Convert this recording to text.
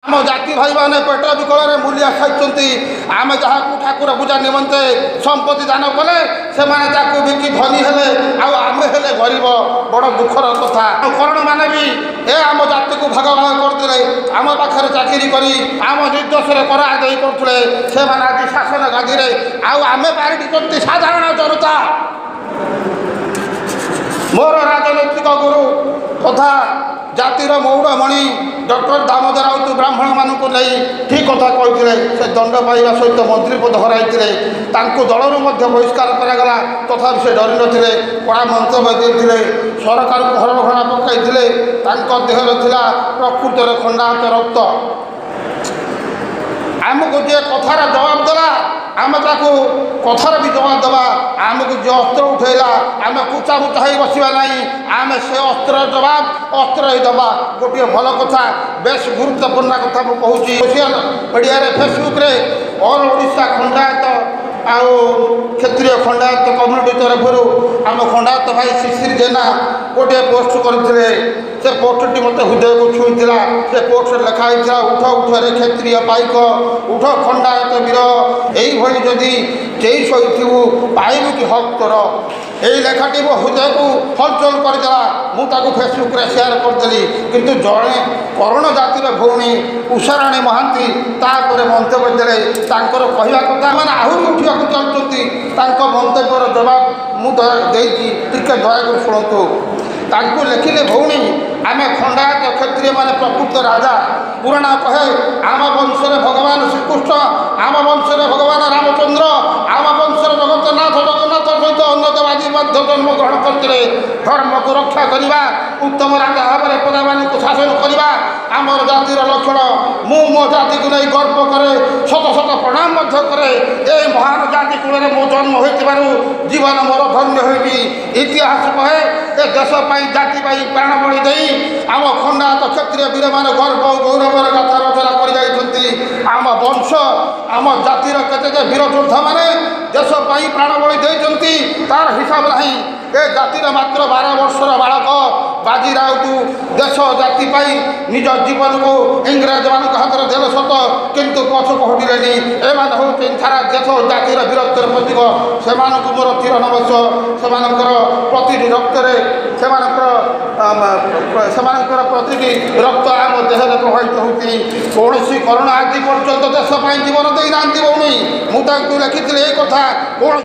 आम जाति भाई मैंने पेट विकल मूलिया खाई आम जहाँ ठाकुर पूजा निमंते संपत्ति दान कले से बिकी धनी हेले आम हेले गरीब बड़ दुखर कथा करण मैंने भी ए आम जाति को भाग भाग करते आम पाखे चाकरी कर आम निर्दोष कर आदाय करते से आज शासन गादी आम पार्टी साधारण जनता मोर राजनैतिक गुरु तथा जातिर मौड़मणि डॉक्टर दामोदर राउत ब्राह्मण मानक नहीं ठीक कथा कहते से दंड पाइबा सहित मंत्री पद हराई दलू बहिष्कार करागला तथा से डरी नथिले कड़ा मंतव्य देते सरकार को हरभरा पकड़ देहर था प्रकृत खंडात रक्त आमको जे कथार जवाब देला आम ताकू कथार भी जवाब देवा आमको जो अस्त्र उठेला आम कुचा मुचा हो बसवा नहीं आम से अस्त्र जवाब अस्त्र ही दबा गोटे भल कथा बेस गुरुत्वपूर्ण कथा मुझे कहूँ सोशल मीडिया फेसबुक रे ऑल ओडिशा खंडायत आउ क्षेत्रीय खंडायत कम्युनिटी तरफ आम खंडायत भाई शिशिर जेना गोटे पोस्ट करते से पोस्टटी मत हृदय को छुईला से पोस्ट लिखाई उठ उठरे क्षेत्रीय पाइक उठ खंडायत वीर यही जदि चेई शोथु पाइबु कि हक तोर यही लेखाटी मो हृदय को हलचल करदेला मुझे फेसबुक रे शेयर करदेली किंतु जड़े करण जातिर भौणी उषाराणी महांती तापर मंतव्य देले तांकर कहवा कथा मैंने आहरी उठा चलती मंतव्यर जवाब मुझे टिके दयाकर शुणु तांको लिखिले भौणी आम खंडायत क्षत्रिय मान प्रकृत राजा पुराण कहे आम वंशरे भगवान श्रीकृष्ण आम वंशरे भगवान रामचंद्र आम वंशर जगन्नाथ जगन्नाथ सहित अन्य देवादी मध्य जन्म ग्रहण करते धर्म को रक्षा करवा उत्तम राजा भाव में प्रजा को शासन करवा आमर जातिर लक्षण मु मो जाति को नहीं गर्व करे शत शत प्रणाम करे ए महान जाति कूल में मो जन्म हो जीवन मोर धन्य होगी इतिहास कहे ए देश जाति प्राण बलि दे आम खंडायत क्षत्रिय वीर मान गर्व गौरवर कथा रचना कर आम वंश आम जातिर केते वीर योद्धा मैंने देश प्राण बलि देती तार हिसाब ना ए जातिर मात्र 12 वर्षर बालक बाजी राउत देश जाति निज जीवन को इंग्रेज मान हाथ में देल सत किंतु पछक हटिले एम हूँ सारा देश जातिर वीरत्वर प्रतीक से मोर चिर नमस्कार से प्रति रक्तरे प्रति रक्त आम देह प्रभावित होती कौन करुणा आज पर्यंत देश जीवन देना भौणी मुझे लिखी ये कथा कौन